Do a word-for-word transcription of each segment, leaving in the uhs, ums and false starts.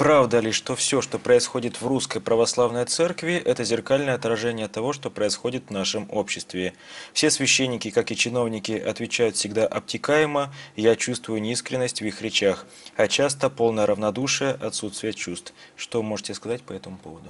Правда ли, что все, что происходит в Русской Православной Церкви, это зеркальное отражение того, что происходит в нашем обществе? Все священники, как и чиновники, отвечают всегда обтекаемо: «Я чувствую неискренность в их речах», а часто полное равнодушие, отсутствие чувств. Что можете сказать по этому поводу?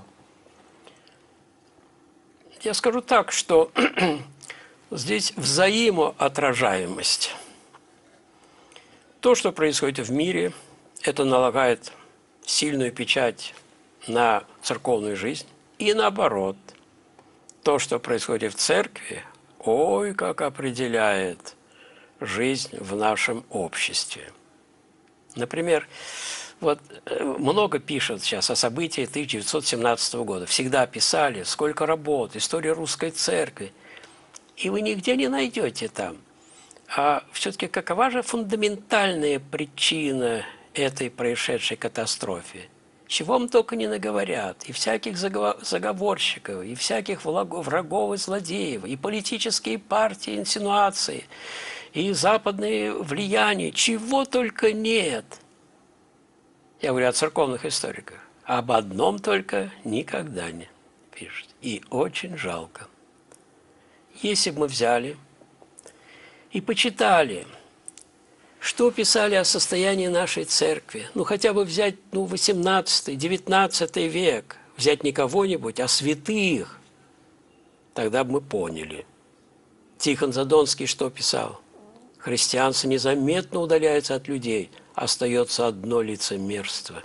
Я скажу так, что здесь взаимоотражаемость. То, что происходит в мире, это налагает сильную печать на церковную жизнь. И наоборот, то, что происходит в церкви, ой, как определяет жизнь в нашем обществе. Например, вот много пишут сейчас о событиях тысяча девятьсот семнадцатого года. Всегда писали, сколько работ, история русской церкви. И вы нигде не найдете там. А все-таки какова же фундаментальная причина этой происшедшей катастрофе? Чего вам только не наговорят. И всяких заговорщиков, и всяких врагов и злодеев, и политические партии, инсинуации, и западные влияния. Чего только нет. Я говорю о церковных историках. Об одном только никогда не пишут. И очень жалко. Если бы мы взяли и почитали, что писали о состоянии нашей церкви, ну хотя бы взять ну, восемнадцатый, девятнадцатый век, взять не кого-нибудь, а святых, тогда бы мы поняли. Тихон Задонский что писал? Христианство незаметно удаляется от людей, остается одно лицемерство.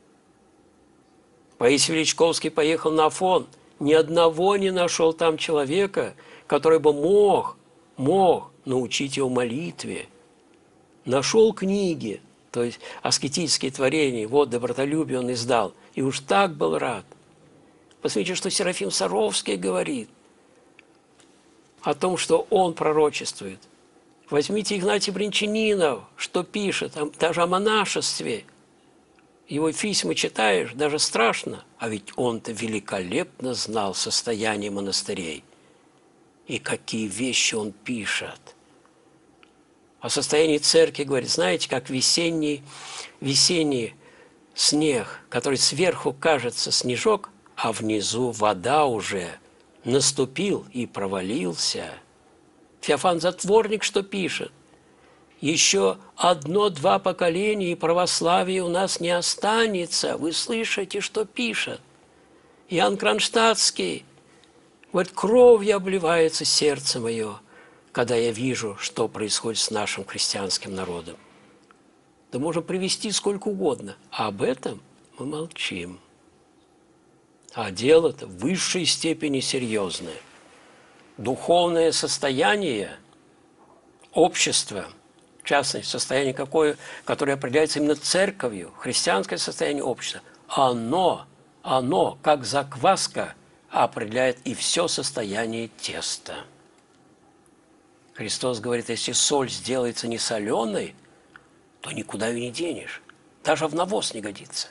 Паисий Величковский поехал на Афон, ни одного не нашел там человека, который бы мог, мог научить его молитве. Нашел книги, то есть аскетические творения, вот добротолюбие он издал, и уж так был рад. Посмотрите, что Серафим Саровский говорит о том, что он пророчествует. Возьмите Игнатий Бринчанинов, что пишет, даже о монашестве. Его письма читаешь, даже страшно, а ведь он-то великолепно знал состояние монастырей. И какие вещи он пишет. О состоянии церкви говорит, знаете, как весенний, весенний снег, который сверху кажется снежок, а внизу вода уже наступил и провалился. Феофан Затворник что пишет? Еще одно-два поколения, и православия у нас не останется. Вы слышите, что пишет? Иоанн Кронштадтский. Вот кровью обливается сердце мое, когда я вижу, что происходит с нашим христианским народом. Да можно привести сколько угодно, а об этом мы молчим. А дело-то в высшей степени серьезное. Духовное состояние общества, в частности, состояние какое, которое определяется именно церковью, христианское состояние общества, оно, оно, как закваска, определяет и все состояние теста. Христос говорит, если соль сделается не соленой, то никуда ее не денешь. Даже в навоз не годится.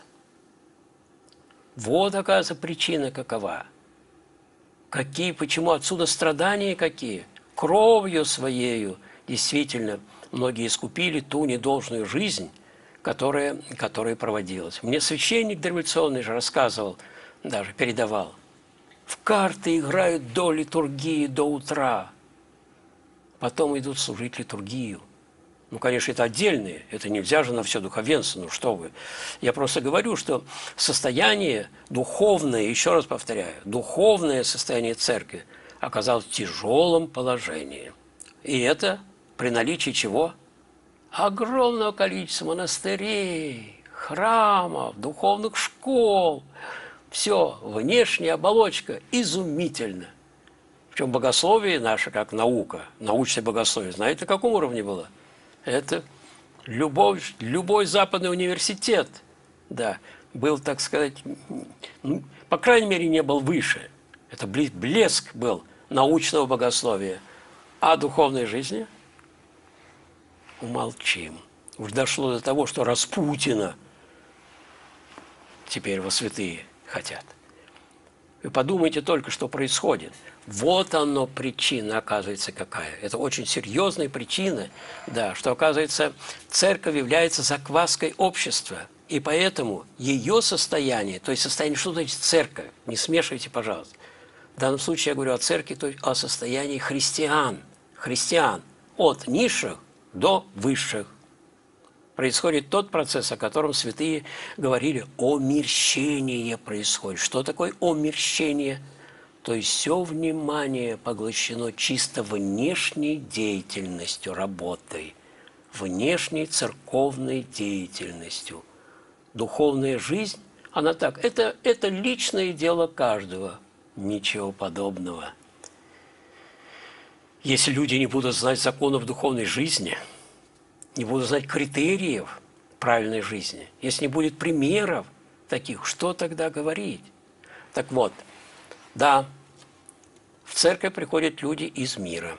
Вот, оказывается, причина какова. Какие, почему отсюда страдания какие? Кровью своею действительно многие искупили ту недолжную жизнь, которая, которая проводилась. Мне священник дореволюционный же рассказывал, даже передавал, в карты играют до литургии, до утра. Потом идут служить литургию. Ну, конечно, это отдельные, это нельзя же на все духовенство, ну что вы. Я просто говорю, что состояние духовное, еще раз повторяю, духовное состояние церкви оказалось в тяжелом положении. И это при наличии чего? Огромного количества монастырей, храмов, духовных школ. Все, внешняя оболочка изумительна. Причем богословие наше, как наука, научное богословие, знаете, на каком уровне было? Это любой, любой западный университет, да, был, так сказать, ну, по крайней мере, не был выше. Это блеск был научного богословия. А духовной жизни умолчим. Уж дошло до того, что Распутина теперь во святые хотят. Вы подумайте только, что происходит. Вот оно причина, оказывается, какая. Это очень серьезная причина, да, что, оказывается, церковь является закваской общества. И поэтому ее состояние, то есть состояние, что значит церковь, не смешивайте, пожалуйста. В данном случае я говорю о церкви, то есть о состоянии христиан. Христиан от низших до высших. Происходит тот процесс, о котором святые говорили, омерщение происходит. Что такое омерщение? То есть все внимание поглощено чисто внешней деятельностью, работой, внешней церковной деятельностью. Духовная жизнь, она так, это, это личное дело каждого. Ничего подобного. Если люди не будут знать законов духовной жизни, не будут знать критериев правильной жизни, если не будет примеров таких, что тогда говорить? Так вот, да, в церковь приходят люди из мира.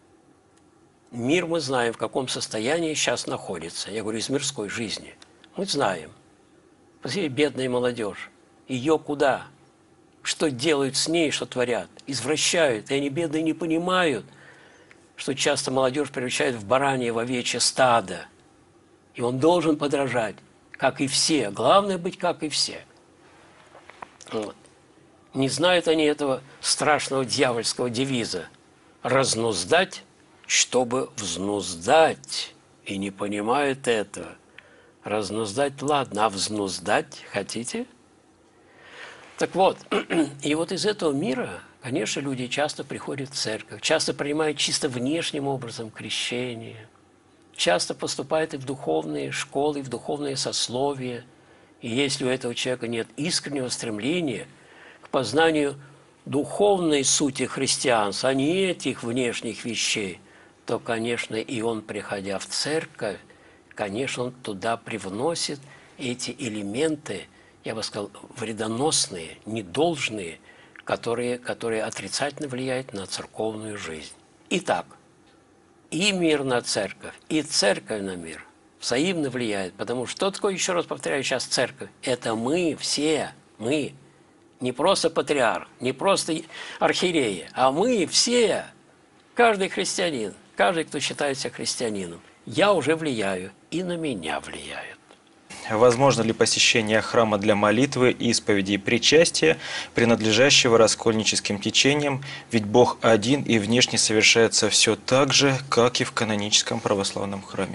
Мир мы знаем, в каком состоянии сейчас находится. Я говорю, из мирской жизни. Мы знаем. Посмотрите, бедная молодежь. Ее куда? Что делают с ней, что творят? Извращают. И они, бедные, не понимают, что часто молодежь превращает в баранье, в овечье стадо. И он должен подражать, как и все. Главное быть, как и все. Вот. Не знают они этого страшного дьявольского девиза. Разнуздать, чтобы взнуздать. И не понимают этого. Разнуздать, ладно, а взнуздать хотите? Так вот, и вот из этого мира, конечно, люди часто приходят в церковь, часто принимают чисто внешним образом крещение, часто поступают и в духовные школы, и в духовные сословия. И если у этого человека нет искреннего стремления к познанию духовной сути христианства, а не этих внешних вещей, то, конечно, и он, приходя в церковь, конечно, он туда привносит эти элементы, я бы сказал, вредоносные, недолжные, которые, которые отрицательно влияют на церковную жизнь. Итак, и мир на церковь, и церковь на мир взаимно влияет, потому что что такое, еще раз повторяю, сейчас церковь? Это мы все, мы, не просто патриарх, не просто архиереи, а мы все, каждый христианин, каждый, кто считает себя христианином. Я уже влияю, и на меня влияют. Возможно ли посещение храма для молитвы, исповеди и причастия, принадлежащего раскольническим течениям, ведь Бог один и внешне совершается все так же, как и в каноническом православном храме?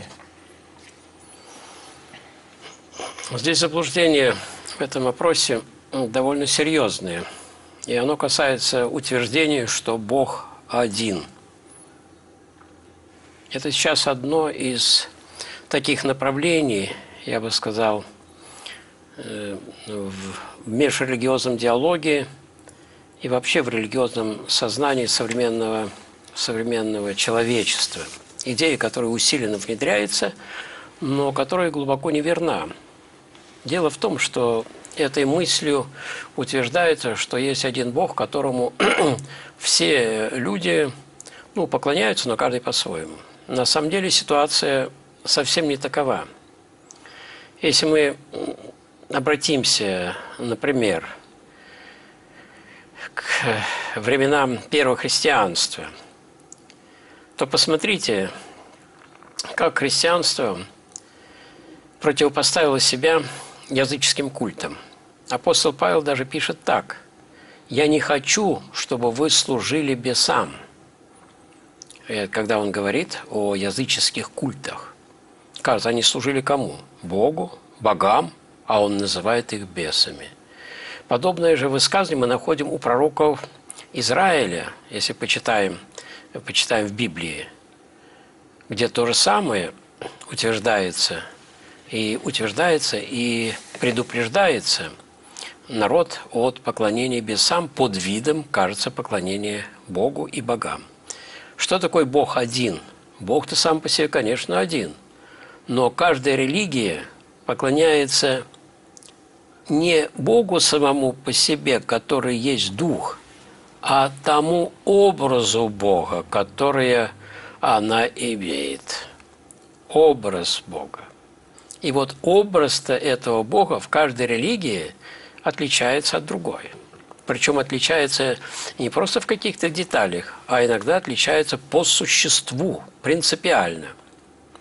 Здесь заблуждение в этом вопросе довольно серьезное, и оно касается утверждения, что Бог один. Это сейчас одно из таких направлений, я бы сказал, в межрелигиозном диалоге и вообще в религиозном сознании современного, современного человечества. Идея, которая усиленно внедряется, но которая глубоко неверна. Дело в том, что этой мыслью утверждается, что есть один Бог, которому все люди ну, поклоняются, но каждый по-своему. На самом деле ситуация совсем не такова. Если мы обратимся, например, к временам первого христианства, то посмотрите, как христианство противопоставило себя языческим культам. Апостол Павел даже пишет так: «Я не хочу, чтобы вы служили бесам», когда он говорит о языческих культах. Кажется, они служили кому? Богу, богам, а он называет их бесами. Подобное же высказывание мы находим у пророков Израиля, если почитаем, почитаем в Библии, где то же самое утверждается, и утверждается, и предупреждается народ от поклонения бесам под видом, кажется, поклонения Богу и богам. Что такое Бог один? Бог-то сам по себе, конечно, один. Но каждая религия поклоняется не Богу самому по себе, который есть Дух, а тому образу Бога, который она имеет. Образ Бога. И вот образ-то этого Бога в каждой религии отличается от другой. Причем отличается не просто в каких-то деталях, а иногда отличается по существу, принципиально.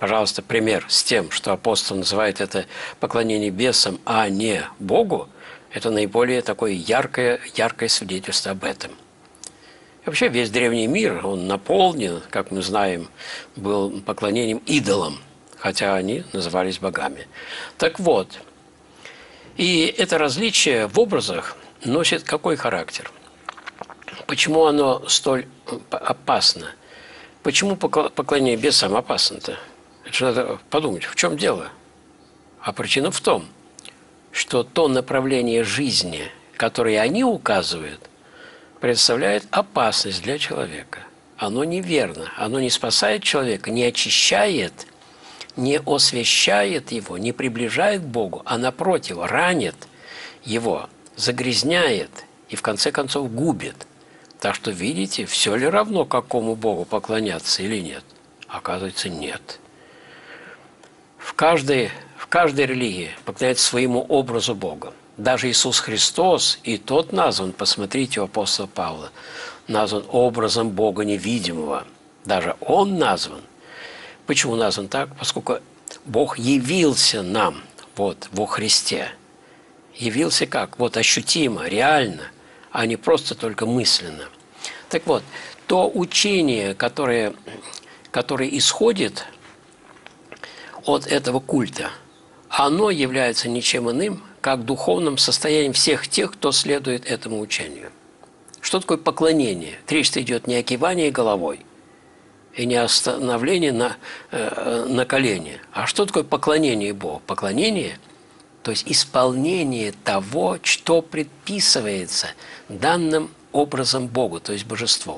пожалуйста, пример с тем, что апостол называет это поклонение бесам, а не Богу, это наиболее такое яркое, яркое свидетельство об этом. И вообще весь древний мир, он наполнен, как мы знаем, был поклонением идолам, хотя они назывались богами. Так вот, и это различие в образах носит какой характер? Почему оно столь опасно? Почему поклонение бесам опасно-то? Это же надо подумать, в чем дело? А причина в том, что то направление жизни, которое они указывают, представляет опасность для человека. Оно неверно, оно не спасает человека, не очищает, не освящает его, не приближает к Богу, а напротив, ранит его, загрязняет и в конце концов губит. Так что, видите, все ли равно, какому Богу поклоняться или нет? Оказывается, нет. В каждой, в каждой религии поклоняется своему образу Бога. Даже Иисус Христос, и тот назван, посмотрите, у апостола Павла, назван образом Бога невидимого. Даже Он назван. Почему назван так? Поскольку Бог явился нам вот, во Христе. Явился как? Вот ощутимо, реально, а не просто только мысленно. Так вот, то учение, которое, которое исходит от этого культа, оно является ничем иным, как духовным состоянием всех тех, кто следует этому учению. Что такое поклонение? Речь идет не о кивании головой и не о становлении на, э, на колени. А что такое поклонение Богу? Поклонение, то есть исполнение того, что предписывается данным образом Богу, то есть божеством.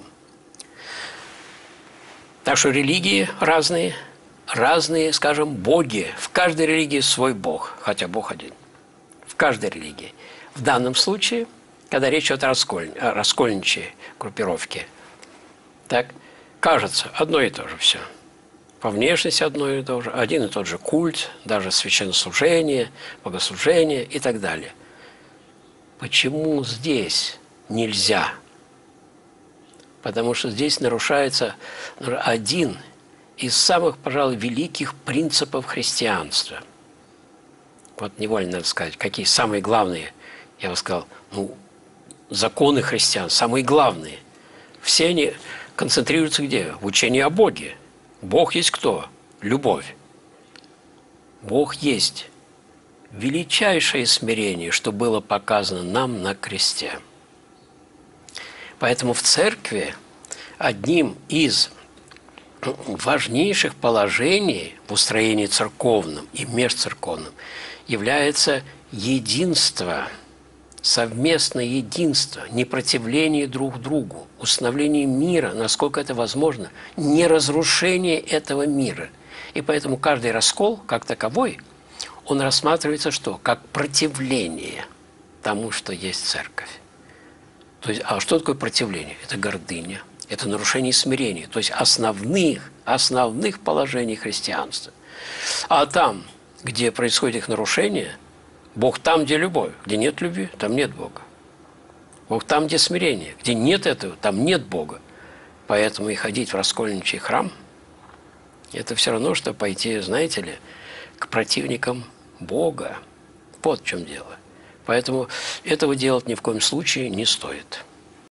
Так что религии разные, разные, скажем, боги. В каждой религии свой Бог, хотя Бог один. В каждой религии. В данном случае, когда речь идет о, расколь... о раскольничьей группировке, так, кажется, одно и то же все. По внешности одно и то же, один и тот же культ, даже священнослужение, богослужение и так далее. Почему здесь нельзя? Потому что здесь нарушается один из самых, пожалуй, великих принципов христианства. Вот невольно надо сказать, какие самые главные, я бы сказал, ну, законы христиан, самые главные. Все они концентрируются где? В учении о Боге. Бог есть кто? Любовь. Бог есть величайшее смирение, что было показано нам на кресте. Поэтому в церкви одним из важнейших положений в устроении церковном и межцерковном является единство, совместное единство, непротивление друг другу, установление мира, насколько это возможно, не разрушение этого мира. И поэтому каждый раскол, как таковой, он рассматривается что? Как противление тому, что есть церковь. То есть, а что такое противление? Это гордыня, это нарушение смирения, то есть основных, основных положений христианства. А там, где происходит их нарушение, Бог там, где любовь, где нет любви, там нет Бога. Бог там, где смирение, где нет этого, там нет Бога. Поэтому и ходить в раскольничий храм – это все равно, что пойти, знаете ли, к противникам Бога. Вот в чем дело. Поэтому этого делать ни в коем случае не стоит.